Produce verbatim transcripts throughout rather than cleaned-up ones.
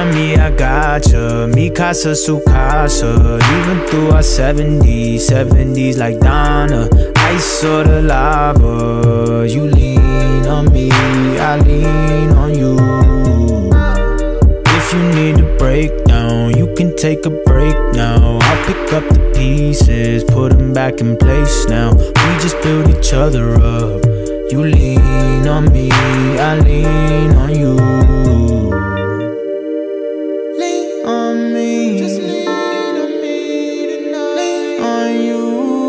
on me, I gotcha. Mi casa, su casa. Even through our seventies, seventies like Donna. Ice or the lava. You lean on me, I lean on you. If you need a breakdown, you can take a break now. I'll pick up the pieces, put them back in place now. We just build each other up. You lean on me, I lean on you. Lean on me, just lean on me tonight. Lean on you.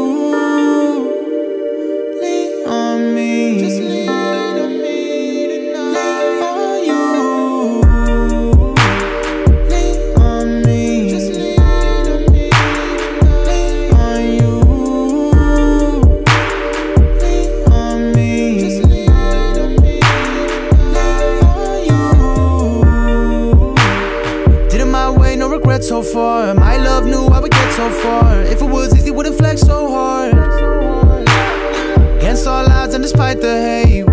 Lean on me, just lean on me tonight. Lean on you. Lean on me, just lean on me tonight. Lean on you. Lean on me, just lean on me tonight. Lean on you. Did it my way, no regret so far. My love knew I would get so far. If it was easy, wouldn't flex so hard. Against all odds and despite the hate,